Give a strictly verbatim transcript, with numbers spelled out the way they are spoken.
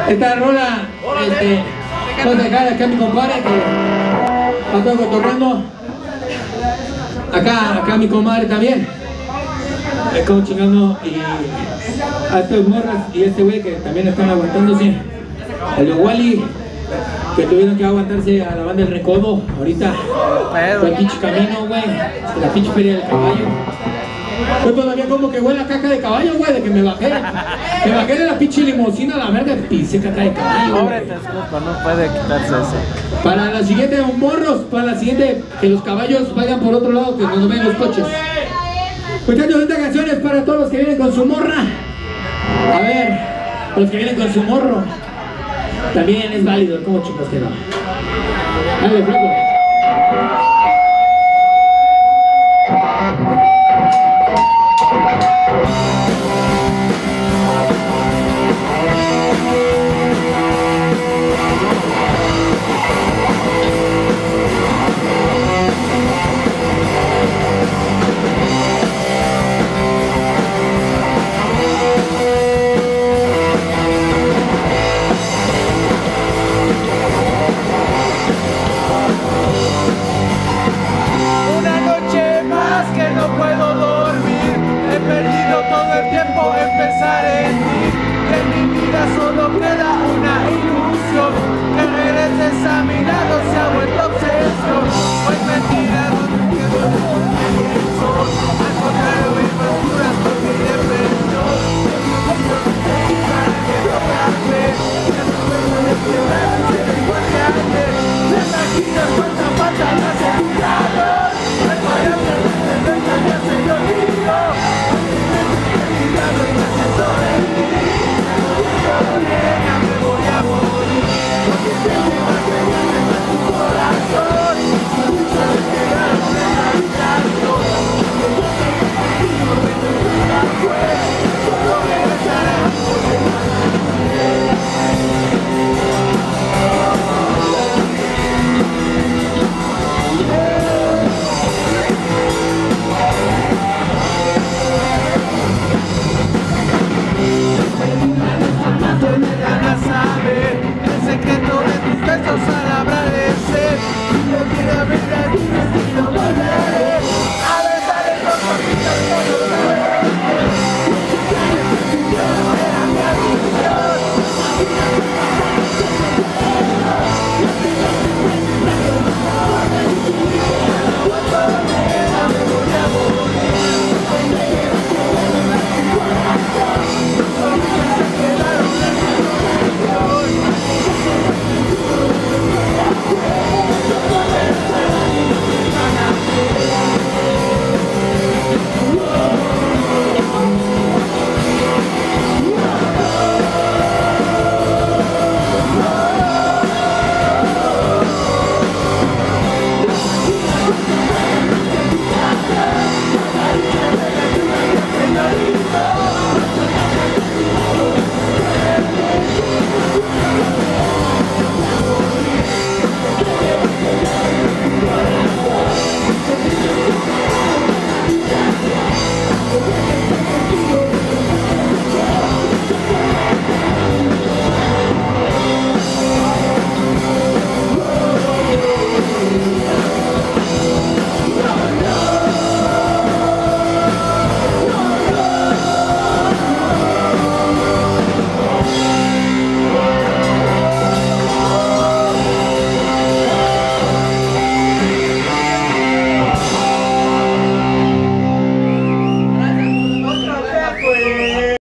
Esta rola, este, vamos a dejar acá a mi compadre que está todo cotorreando. Acá, acá mi comadre también. Es como chingando y a estas morras y este güey que también están aguantándose. El de Wally, que tuvieron que aguantarse a la banda del Recodo ahorita. Fue el pinche camino, güey. La pinche feria del caballo. Yo todavía como que huele a caca de caballo, güey, de que me bajé. Me bajé de la pinche limusina a la verga y pisé caca de caballo. Pobre Texcoco, no puede quitarse eso. Para la siguiente, morros, para la siguiente, que los caballos vayan por otro lado, que nos ven los coches. Muchachos, esta canción es para todos los que vienen con su morra. A ver, los que vienen con su morro. También es válido, como chicos que no. Dale, flaco.